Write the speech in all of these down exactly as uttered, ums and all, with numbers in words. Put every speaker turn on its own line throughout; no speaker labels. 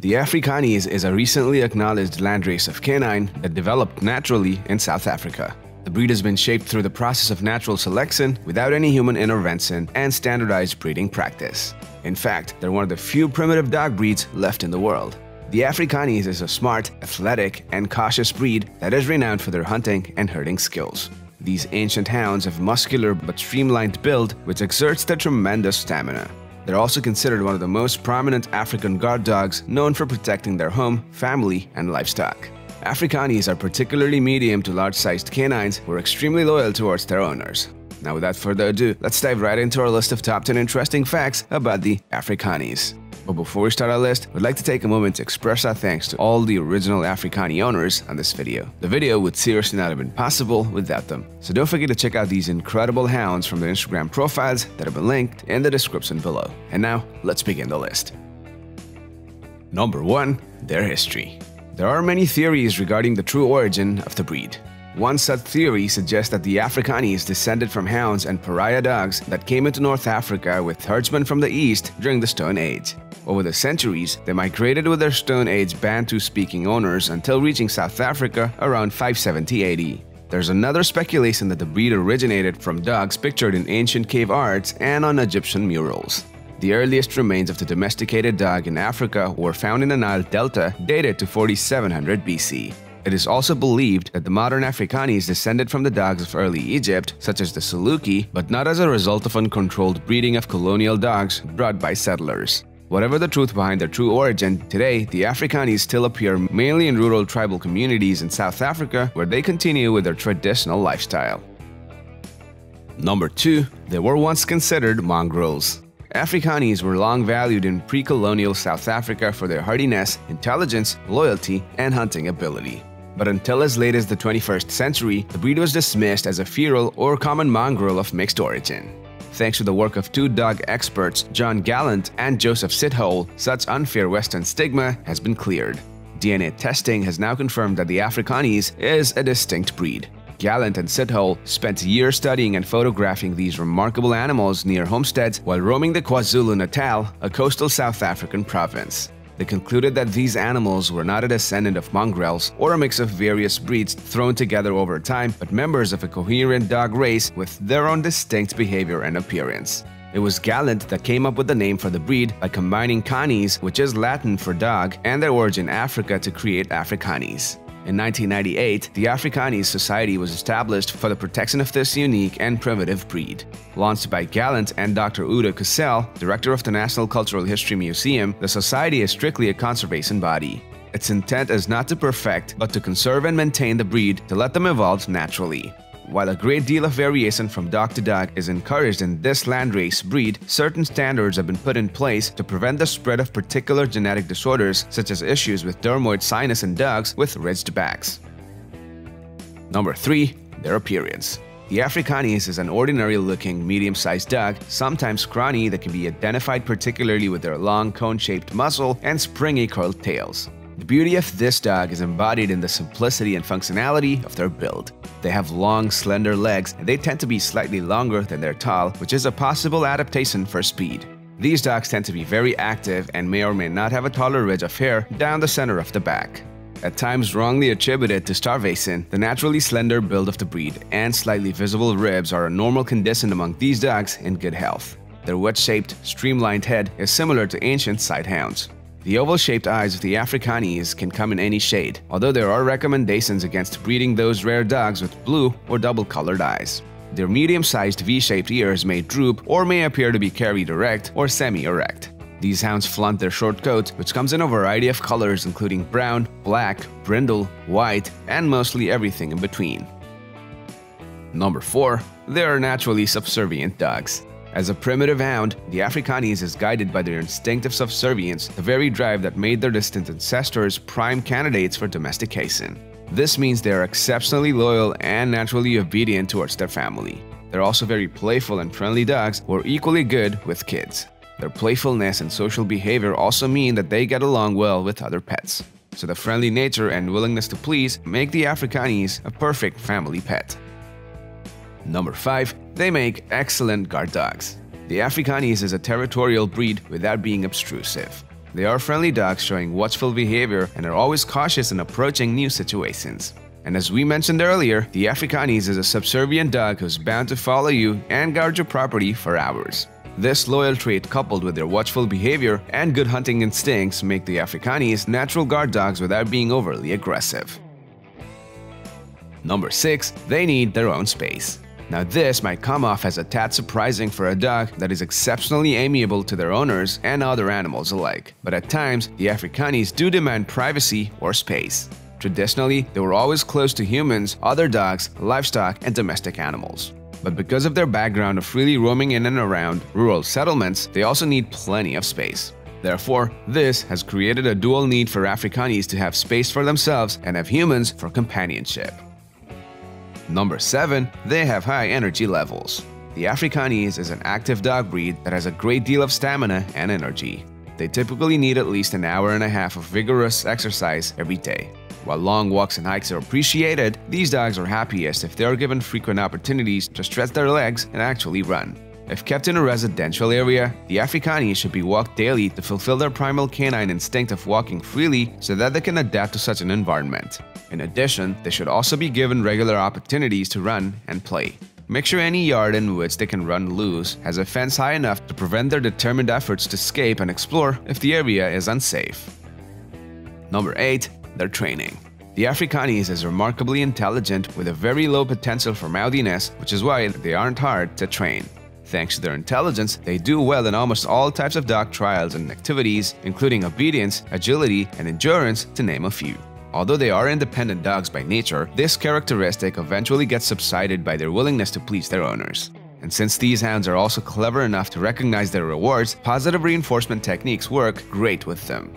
The Afrikaans is a recently acknowledged landrace of canine that developed naturally in South Africa. The breed has been shaped through the process of natural selection without any human intervention and standardized breeding practice. In fact, they're one of the few primitive dog breeds left in the world. The Afrikaans is a smart, athletic, and cautious breed that is renowned for their hunting and herding skills. These ancient hounds have muscular but streamlined build which exerts their tremendous stamina. They're also considered one of the most prominent African guard dogs, known for protecting their home, family, and livestock. Afrikaans are particularly medium to large-sized canines who are extremely loyal towards their owners. Now without further ado, let's dive right into our list of top ten interesting facts about the Afrikaans. But before we start our list, we'd like to take a moment to express our thanks to all the original Afrikaans owners on this video. The video would seriously not have been possible without them. So don't forget to check out these incredible hounds from their Instagram profiles that have been linked in the description below. And now, let's begin the list. Number one. Their history. There are many theories regarding the true origin of the breed. One such theory suggests that the Afrikaans descended from hounds and pariah dogs that came into North Africa with herdsmen from the east during the Stone Age. Over the centuries, they migrated with their Stone Age Bantu-speaking owners until reaching South Africa around five seventy A D. There's another speculation that the breed originated from dogs pictured in ancient cave arts and on Egyptian murals. The earliest remains of the domesticated dog in Africa were found in the Nile Delta, dated to forty-seven hundred B C. It is also believed that the modern Afrikaans descended from the dogs of early Egypt, such as the Saluki, but not as a result of uncontrolled breeding of colonial dogs brought by settlers. Whatever the truth behind their true origin, today the Afrikaans still appear mainly in rural tribal communities in South Africa, where they continue with their traditional lifestyle. Number two. They were once considered mongrels. Afrikaans were long valued in pre-colonial South Africa for their hardiness, intelligence, loyalty, and hunting ability. But until as late as the twenty-first century, the breed was dismissed as a feral or common mongrel of mixed origin. Thanks to the work of two dog experts, John Gallant and Joseph Sithole, such unfair Western stigma has been cleared. D N A testing has now confirmed that the Afrikaans is a distinct breed. Gallant and Sithole spent years studying and photographing these remarkable animals near homesteads while roaming the KwaZulu-Natal, a coastal South African province. They concluded that these animals were not a descendant of mongrels or a mix of various breeds thrown together over time, but members of a coherent dog race with their own distinct behavior and appearance. It was Gallant that came up with the name for the breed by combining canis, which is Latin for dog, and their origin Africa to create Afrikaans. In nineteen ninety-eight, the Afrikaans Society was established for the protection of this unique and primitive breed. Launched by Gallant and Doctor Udo Kussel, director of the National Cultural History Museum, the society is strictly a conservation body. Its intent is not to perfect, but to conserve and maintain the breed to let them evolve naturally. While a great deal of variation from dog to dog is encouraged in this landrace breed, certain standards have been put in place to prevent the spread of particular genetic disorders such as issues with dermoid sinus in dogs with ridged backs. Number three. Their appearance. The Afrikaans is an ordinary-looking, medium-sized dog, sometimes scrawny, that can be identified particularly with their long cone-shaped muzzle and springy curled tails. The beauty of this dog is embodied in the simplicity and functionality of their build. They have long, slender legs, and they tend to be slightly longer than they're tall, which is a possible adaptation for speed. These dogs tend to be very active and may or may not have a taller ridge of hair down the center of the back. At times wrongly attributed to starvation, the naturally slender build of the breed and slightly visible ribs are a normal condition among these dogs in good health. Their wedge-shaped, streamlined head is similar to ancient sighthounds. The oval-shaped eyes of the Afrikaans can come in any shade, although there are recommendations against breeding those rare dogs with blue or double-colored eyes. Their medium-sized V-shaped ears may droop or may appear to be carried erect or semi-erect. These hounds flaunt their short coat, which comes in a variety of colors including brown, black, brindle, white, and mostly everything in between. Number four. They are naturally subservient dogs. As a primitive hound, the Afrikaans is guided by their instinctive subservience, the very drive that made their distant ancestors prime candidates for domestication. This means they are exceptionally loyal and naturally obedient towards their family. They're also very playful and friendly dogs who are equally good with kids. Their playfulness and social behavior also mean that they get along well with other pets. So the friendly nature and willingness to please make the Afrikaans a perfect family pet. Number five. They make excellent guard dogs. The Afrikaans is a territorial breed without being obtrusive. They are friendly dogs showing watchful behavior and are always cautious in approaching new situations. And as we mentioned earlier, the Afrikaans is a subservient dog who's bound to follow you and guard your property for hours. This loyal trait, coupled with their watchful behavior and good hunting instincts, make the Afrikaans natural guard dogs without being overly aggressive. Number six. They need their own space. Now this might come off as a tad surprising for a dog that is exceptionally amiable to their owners and other animals alike, but at times, the Afrikaans do demand privacy or space. Traditionally, they were always close to humans, other dogs, livestock, and domestic animals. But because of their background of freely roaming in and around rural settlements, they also need plenty of space. Therefore, this has created a dual need for Afrikaans to have space for themselves and have humans for companionship. Number seven. They have high energy levels. The Afrikaans is an active dog breed that has a great deal of stamina and energy. They typically need at least an hour and a half of vigorous exercise every day. While long walks and hikes are appreciated, these dogs are happiest if they are given frequent opportunities to stretch their legs and actually run. If kept in a residential area, the Afrikaans should be walked daily to fulfill their primal canine instinct of walking freely so that they can adapt to such an environment. In addition, they should also be given regular opportunities to run and play. Make sure any yard in which they can run loose has a fence high enough to prevent their determined efforts to escape and explore if the area is unsafe. Number eight. Their training. The Afrikaans is remarkably intelligent with a very low potential for mouthiness, which is why they aren't hard to train. Thanks to their intelligence, they do well in almost all types of dog trials and activities, including obedience, agility, and endurance, to name a few. Although they are independent dogs by nature, this characteristic eventually gets subsided by their willingness to please their owners. And since these hounds are also clever enough to recognize their rewards, positive reinforcement techniques work great with them.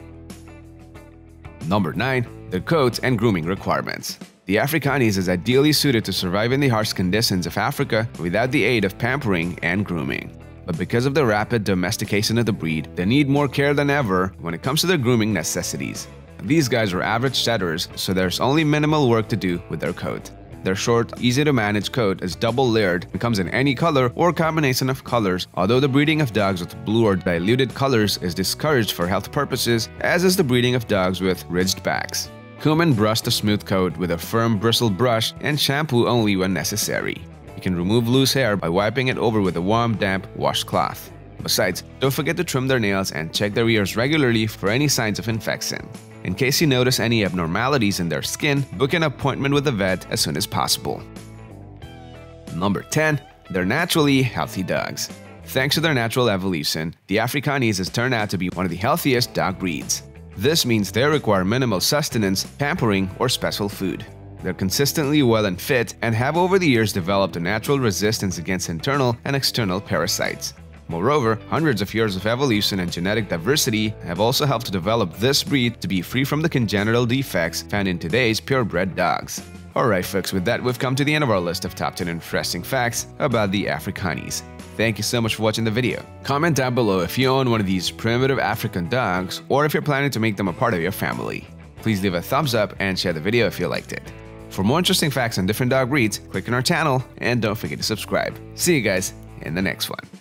Number nine. Their coats and grooming requirements. The Afrikaans is ideally suited to survive in the harsh conditions of Africa without the aid of pampering and grooming. But because of the rapid domestication of the breed, they need more care than ever when it comes to their grooming necessities. These guys are average setters, so there's only minimal work to do with their coat. Their short, easy-to-manage coat is double-layered and comes in any color or combination of colors, although the breeding of dogs with blue or diluted colors is discouraged for health purposes, as is the breeding of dogs with ridged backs. Comb and brush the smooth coat with a firm bristled brush and shampoo only when necessary. You can remove loose hair by wiping it over with a warm, damp washcloth. Besides, don't forget to trim their nails and check their ears regularly for any signs of infection. In case you notice any abnormalities in their skin, book an appointment with a vet as soon as possible. Number ten. They're naturally healthy dogs. Thanks to their natural evolution, the Afrikaans has turned out to be one of the healthiest dog breeds. This means they require minimal sustenance, pampering, or special food. They're consistently well and fit and have over the years developed a natural resistance against internal and external parasites. Moreover, hundreds of years of evolution and genetic diversity have also helped to develop this breed to be free from the congenital defects found in today's purebred dogs. Alright folks, with that we've come to the end of our list of top ten interesting facts about the Afrikaans. Thank you so much for watching the video. Comment down below if you own one of these primitive African dogs or if you're planning to make them a part of your family. Please leave a thumbs up and share the video if you liked it. For more interesting facts on different dog breeds, click on our channel and don't forget to subscribe. See you guys in the next one.